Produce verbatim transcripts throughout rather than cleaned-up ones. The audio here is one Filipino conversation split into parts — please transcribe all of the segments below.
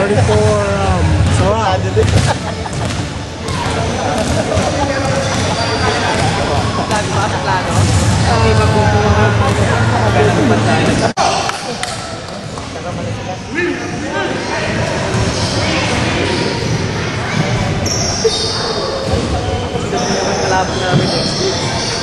Ready for um, Sarah. Kalaban namin next week.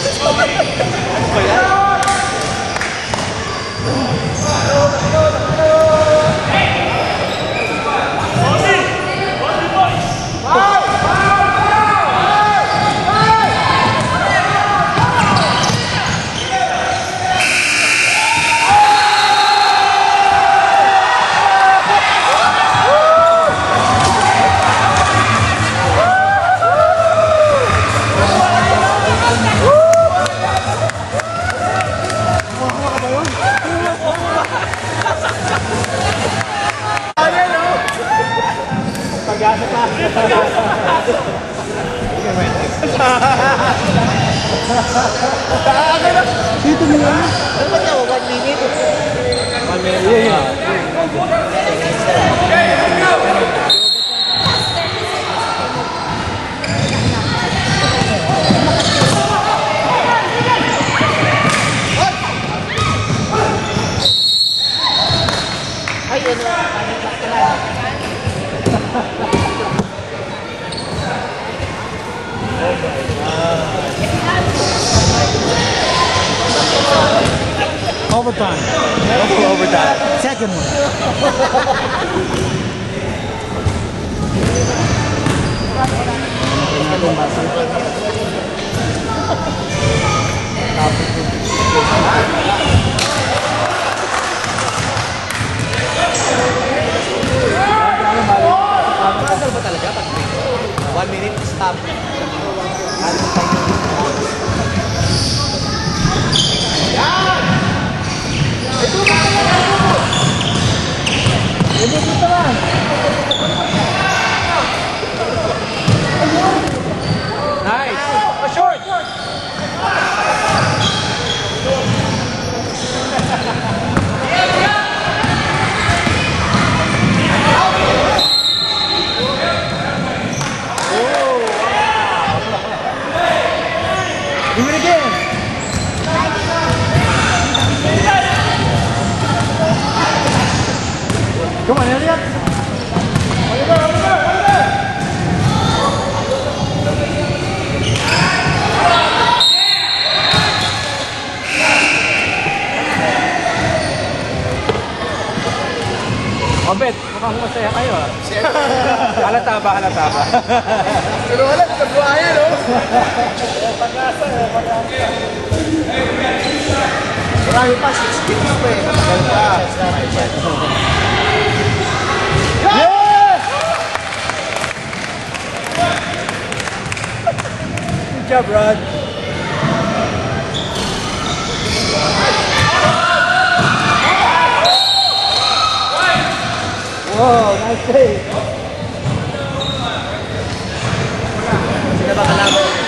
Dito mo yan. Ano ba ito? One minute? One minute. Yeah, yeah. Ay, ano? Overtime. Oh, overtime. Second one. Bagal ba talaga? One minute stop. Nice! Short! Do it again. Come on, Elliot. Obet, mukhang masaya kayo ah. Halata ba, halata ba? Pero wala, nagbuhaya, no? Pag-asa, pag-asa. Marami pa, six games pa eh. Matagal pa. Yeah! Good job, Rod. Whoa, nice save. Sino ba kalaban next week?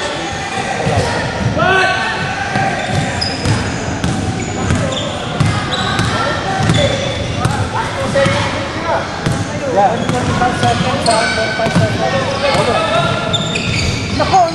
Yeah, twenty-five seconds, twenty-five seconds. Nako,